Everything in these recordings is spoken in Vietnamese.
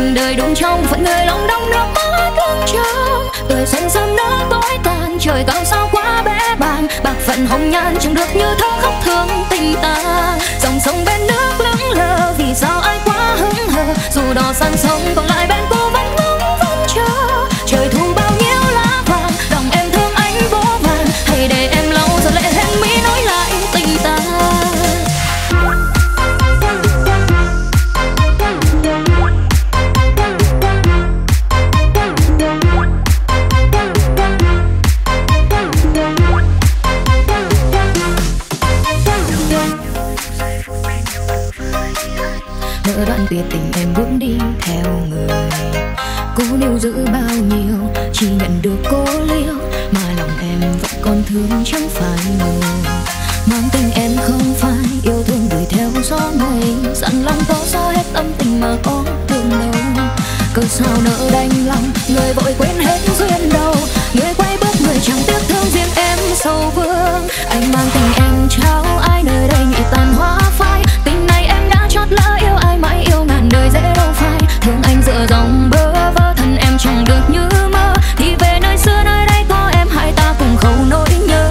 tình đời đụng trong phận người lòng đông nước mắt lưng trông. Tuổi xuân sớm nỡ tối tàn, trời cao sao quá bé bàng. Bạc phận hồng nhan chẳng được như thơ khóc thương tình ta. Dòng sông bên nước lững lờ, vì sao ai quá hững hờ. Dù đò sang sông còn lại bên cô vẫn ngóng vẫn chờ. Trời thu bao nhiêu lá vàng, lòng em thương anh vô vàn. Hãy để em lau giọt lệ hen mi nói lại tình ta. Nỡ đoạn tuyệt tình em bước đi theo người, cố níu giữ bao nhiêu chỉ nhận được cô liêu, mà lòng em vẫn còn thương chẳng phải người. Mang tình em không phải yêu thương gửi theo gió mây, dặn lòng có sao hết tâm tình mà có thương đâu. Cớ sao nỡ đành lòng người vội quên hết duyên đầu, người quay bước người chẳng tiếc thương riêng em sầu vương. Anh mang tình em trao ai nơi đây nhụy tàn hoa phai, tình này em đã chót lỡ yêu ai mãi yêu ngàn đời dễ đâu phai. Thương anh dựa dòng bơ vơ thân em chẳng được như mơ, thì về nơi xưa nơi đây có em hai ta cùng khâu nỗi nhớ.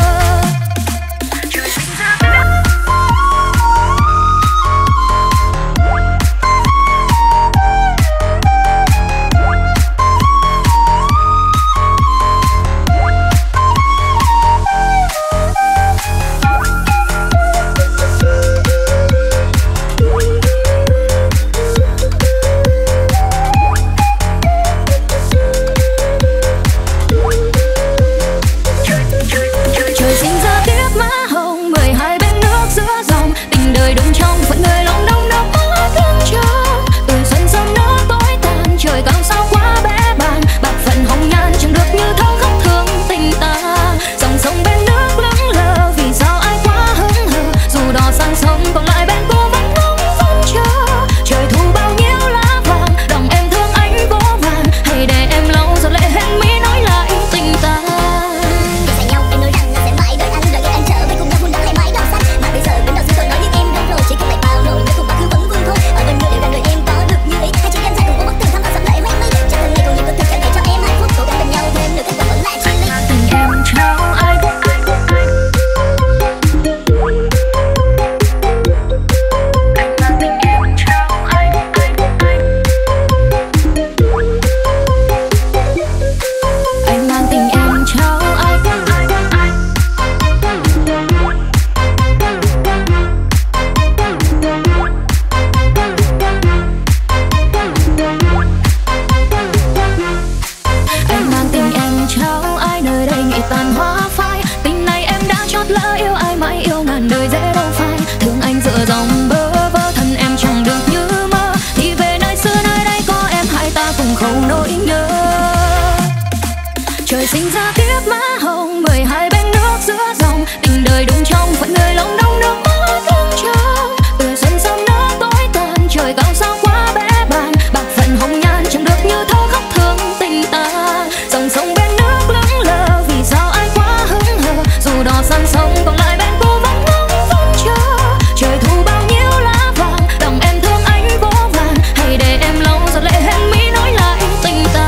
Trời sinh ra kiếp má hồng, 12 bên nước giữa dòng, tình đời đụng trong phận người lòng đông nước mắt lưng trông. Tuổi xuân sớm nỡ tối tàn, trời cao sao quá bé bàng. Bạc phận hồng nhan chẳng được như thơ khóc thương tình ta. Dòng sông bên nước lững lờ, vì sao ai quá hững hờ. Dù đò sang sông còn lại bên cô vẫn ngóng vẫn chờ. Trời thu bao nhiêu lá vàng, lòng em thương anh vô vàn. Hãy để em lau giọt lệ hen mi nói lại tình ta.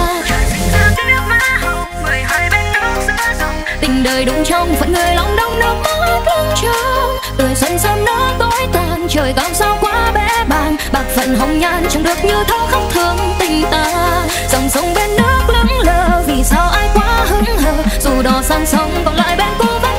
Tình đời đụng trong phận người lòng đông nước mắt lưng trông. Tuổi xuân sớm nỡ tối tàn, trời cao sao quá bé bàng. Bạc phận hồng nhan chẳng được như thơ khóc thương tình ta. Dòng sông bên nước lững lờ, vì sao ai quá hững hờ. Dù đò sang sông còn lại bên cô vẫn